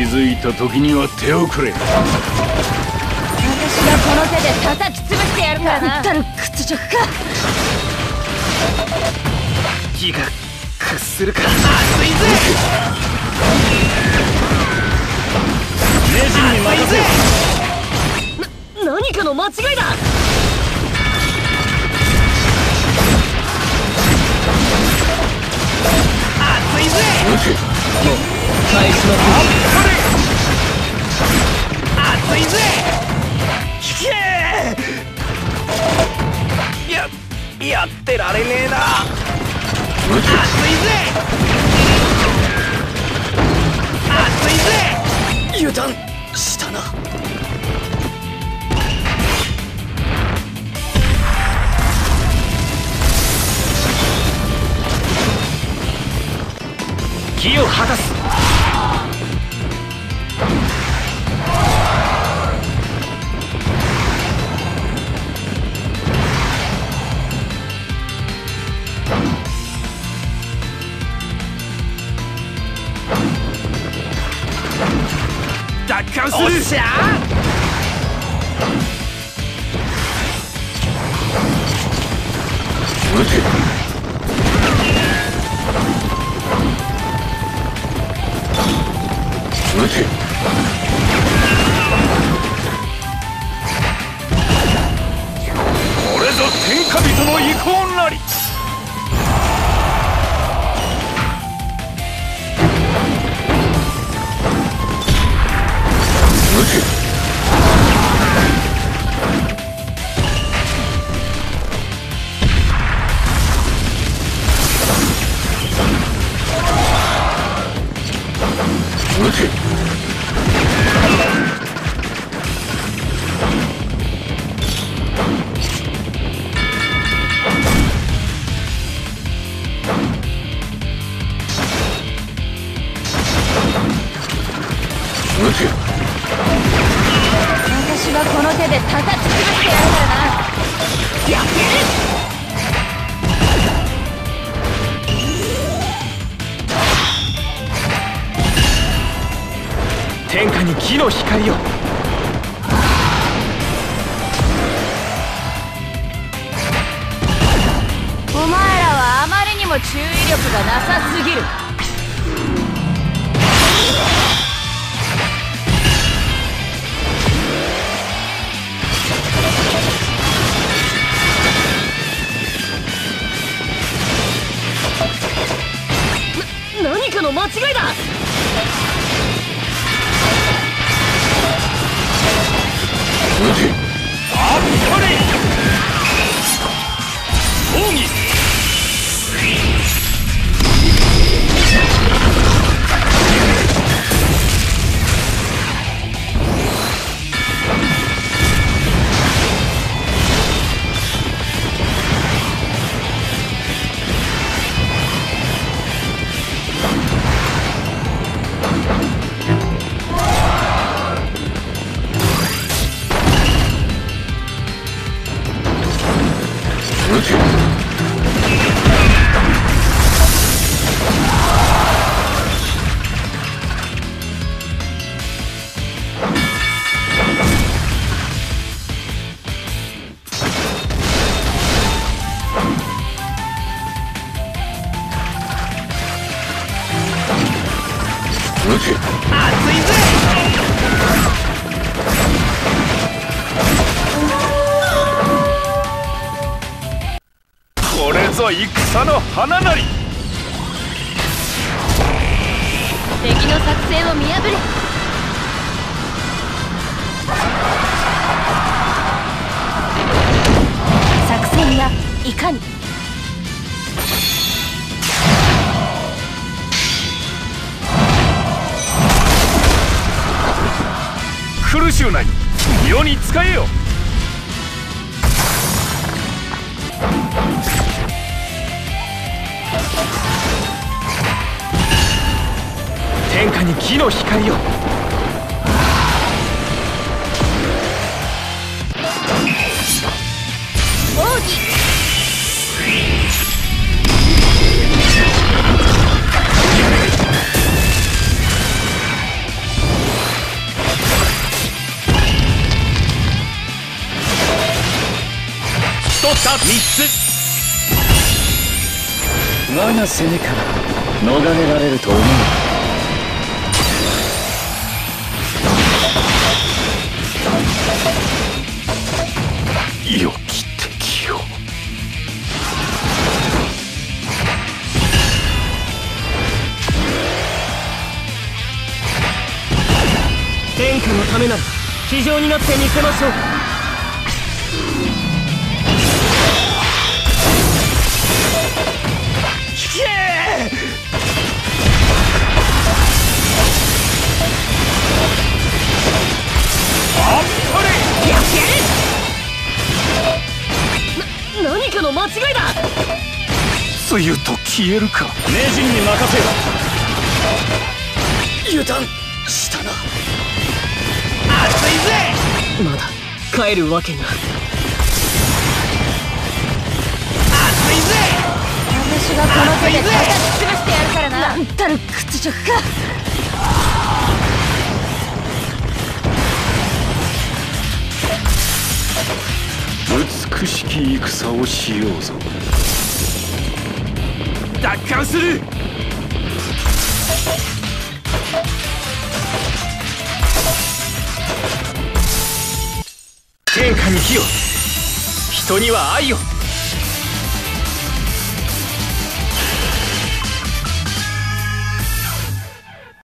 づいた時には手遅れ。 私がこの手で叩き潰してやるからな。たる屈辱か。 気が屈するか。熱いぜ。 名人に任せよ。 何かの間違いだ。 熱いぜ。 もう返します。 熱いぜ。やってられねえな。熱いぜ。熱いぜ。油断したな。義を果たす。奪還する。おっしゃこれぞ天下人の意向なり。 私はこの手で叩き潰してやるからな。やってやる。 天下に義の光を。 お前らはあまりにも注意力がなさすぎる。何かの間違いだ。 あっぱれ。奥義。 熱いぜ。 これぞ戦の花なり。 敵の作戦を見破れ。作戦はいかに。 苦しゅうない。世に使えよ。 天下に義の光を。 奥義。 我が攻めから逃れられると思う。 良き敵よ。 天下のためなら非常になってみせましょう。引けあっぱれ。 やってやる。何かの間違いだ。 つゆと消えるか。 名人に任せよ。 油断したな。熱いぜ。まだ帰るわけには。熱いぜ。 私がこの手で叩き潰してやるからな。なんたる屈辱か。 美しき戦をしようぞ。 奪還する。天下に火を、人には愛を。